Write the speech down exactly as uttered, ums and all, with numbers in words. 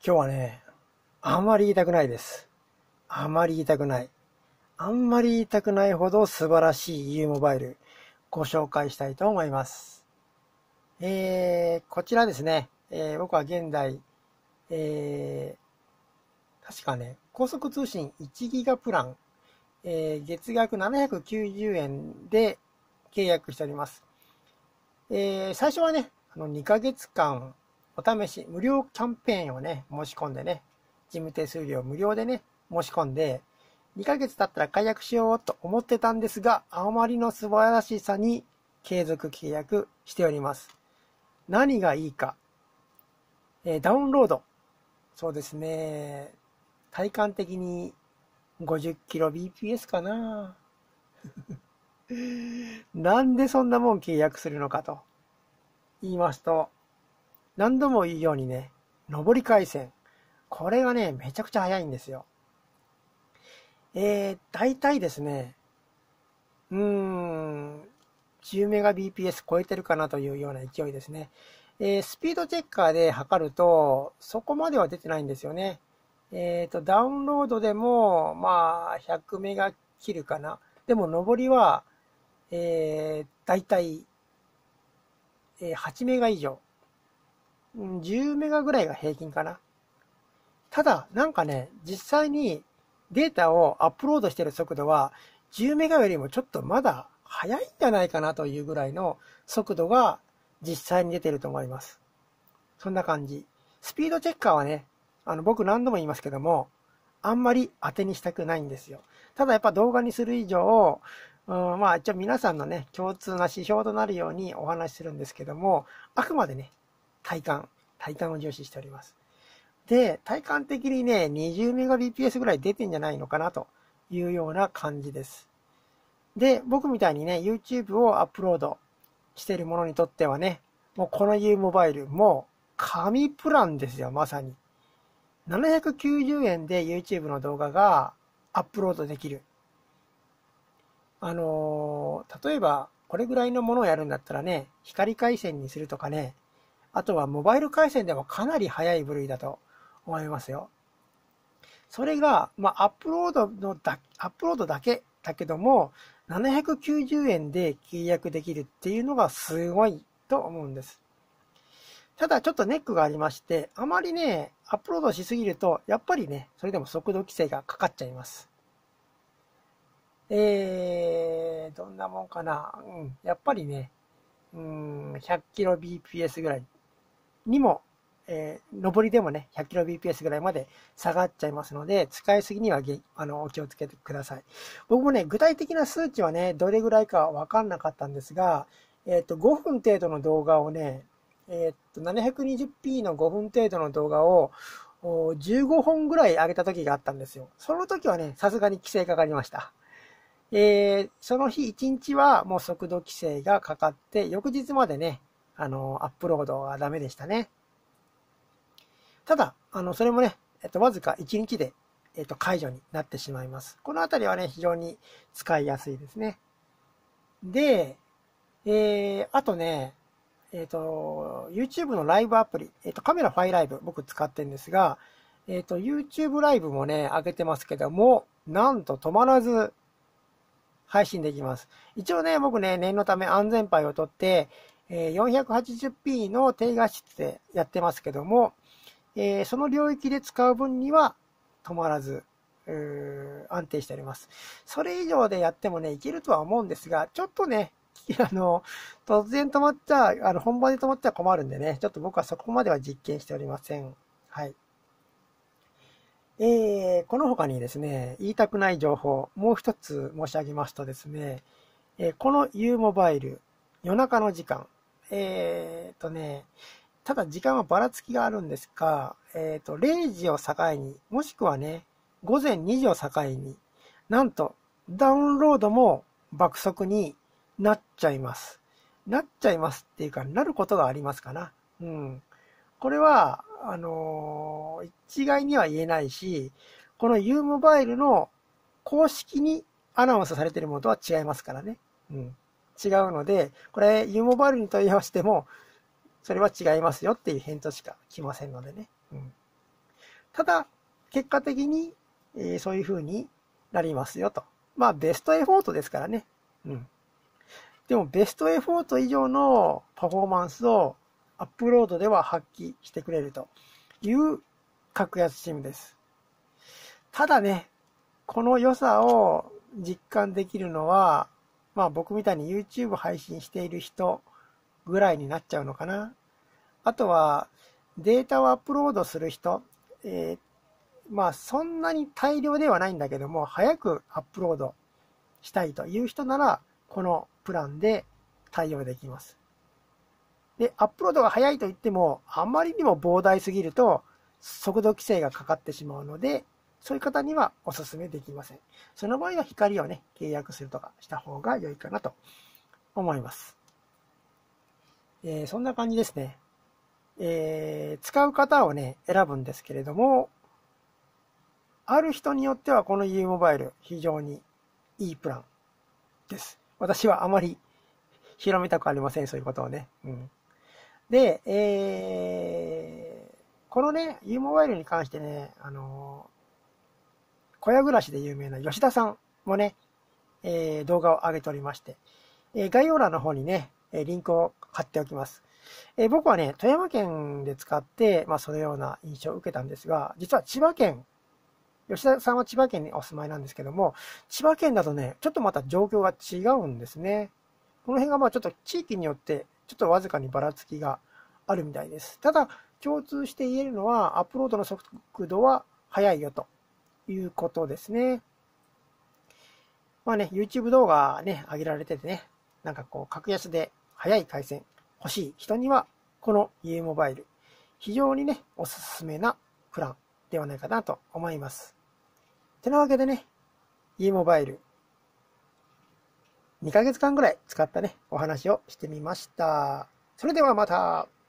今日はね、あんまり言いたくないです。あんまり言いたくない。あんまり言いたくないほど素晴らしい U モバイルご紹介したいと思います。えー、こちらですね、えー、僕は現在、えー、確かね、高速通信いちギガプラン、えー、月額ななひゃくきゅうじゅうえんで契約しております。えー、最初はね、あのにかげつかんお試し無料キャンペーンをね、申し込んでね、事務手数料無料でね、申し込んで、にかげつ経ったら解約しようと思ってたんですが、あまりの素晴らしさに継続契約しております。何がいいか。えー、ダウンロード。そうですね。体感的に ごじゅっキロビーピーエス かな。なんでそんなもん契約するのかと言いますと、何度も言うようにね、上り回線。これがね、めちゃくちゃ速いんですよ。えー、大体ですね、うーん、じゅうメガビーピーエス 超えてるかなというような勢いですね。えー、スピードチェッカーで測ると、そこまでは出てないんですよね。えっと、ダウンロードでも、まあ、ひゃくメガ切るかな。でも、上りは、えー、大体、えー、はちメガ以上。じゅうメガぐらいが平均かな。ただ、なんかね、実際にデータをアップロードしている速度は、じゅうメガよりもちょっとまだ速いんじゃないかなというぐらいの速度が実際に出てると思います。そんな感じ。スピードチェッカーはね、あの、僕何度も言いますけども、あんまり当てにしたくないんですよ。ただやっぱ動画にする以上、うん、まあ一応皆さんのね、共通な指標となるようにお話しするんですけども、あくまでね、体感、体感を重視しております。で、体感的にね、にじゅうメガビーピーエス ぐらい出てんじゃないのかなというような感じです。で、僕みたいにね、YouTube をアップロードしているものにとってはね、もうこの U モバイル、もう神プランですよ、まさに。ななひゃくきゅうじゅうえんで YouTube の動画がアップロードできる。あのー、例えば、これぐらいのものをやるんだったらね、光回線にするとかね、あとはモバイル回線でもかなり速い部類だと思いますよ。それが、まあ、アップロードのだ、アップロードだけだけども、ななひゃくきゅうじゅうえんで契約できるっていうのがすごいと思うんです。ただちょっとネックがありまして、あまりね、アップロードしすぎると、やっぱりね、それでも速度規制がかかっちゃいます。えー、どんなもんかな。うん、やっぱりね、うん、ひゃくキロビーピーエス ぐらいにも、えー、上りでもね、ひゃくキロビーピーエス ぐらいまで下がっちゃいますので、使いすぎにはあのお気をつけてください。僕もね、具体的な数値はね、どれぐらいかわかんなかったんですが、えっと、ごふん程度の動画をね、えっと、ななひゃくにじゅうピー のごふん程度の動画をじゅうごほんぐらい上げた時があったんですよ。その時はね、さすがに規制かかりました。えー、その日いちにちはもう速度規制がかかって、翌日までね、あの、アップロードはダメでしたね。ただ、あの、それもね、えっと、わずかいちにちで、えっと、解除になってしまいます。このあたりはね、非常に使いやすいですね。で、えー、あとね、えっと、YouTube のライブアプリ、えっと、カメラファイライブ、僕使ってるんですが、えっと、YouTube ライブもね、上げてますけども、なんと止まらず配信できます。一応ね、僕ね、念のため安全牌を取って、よんひゃくはちじゅうピー の低画質でやってますけども、えー、その領域で使う分には止まらず、安定しております。それ以上でやってもね、いけるとは思うんですが、ちょっとね、あの、突然止まっちゃ、あの、本番で止まっちゃ困るんでね、ちょっと僕はそこまでは実験しておりません。はい。えー、この他にですね、言いたくない情報、もう一つ申し上げますとですね、えー、この U モバイル、夜中の時間、えーとね、ただ時間はばらつきがあるんですが、えっと、れいじを境に、もしくはね、ごぜんにじを境に、なんと、ダウンロードも爆速になっちゃいます。なっちゃいますっていうか、なることがありますかな。うん。これは、あのー一概には言えないし、この U モバイルの公式にアナウンスされているものとは違いますからね。うん。違うので、これ U モバイルに問い合わせても、それは違いますよっていう返答しか来ませんのでね。うん。 ただ、結果的に、えー、そういう風になりますよと。まあ、ベストエフォートですからね。うん。でも、ベストエフォート以上のパフォーマンスをアップロードでは発揮してくれるという格安SIMです。ただね、この良さを実感できるのは、まあ僕みたいに YouTube 配信している人ぐらいになっちゃうのかな。あとはデータをアップロードする人、えー、まあそんなに大量ではないんだけども、早くアップロードしたいという人なら、このプランで対応できます。で、アップロードが早いと言っても、あまりにも膨大すぎると速度規制がかかってしまうので、そういう方にはお勧めできません。その場合は光をね、契約するとかした方が良いかなと思います。えー、そんな感じですね。えー、使う方をね、選ぶんですけれども、ある人によってはこの U モバイル非常にいいプランです。私はあまり広めたくありません、そういうことをね。うん、で、えー、このね、U モバイルに関してね、あのー、小屋暮らしで有名な吉田さんもね、えー、動画を上げておりまして、えー、概要欄の方にね、リンクを貼っておきます。えー、僕はね、富山県で使って、まあ、そのような印象を受けたんですが、実は千葉県、吉田さんは千葉県にお住まいなんですけども、千葉県だとね、ちょっとまた状況が違うんですね。この辺がまあちょっと地域によって、ちょっとわずかにばらつきがあるみたいです。ただ、共通して言えるのは、アップロードの速度は速いよということですね。まあね、YouTube 動画ね、上げられててね、なんかこう、格安で速い回線欲しい人には、この U モバイル、非常にね、おすすめなプランではないかなと思います。てなわけでね、U モバイル、にかげつかんぐらい使ったね、お話をしてみました。それではまた。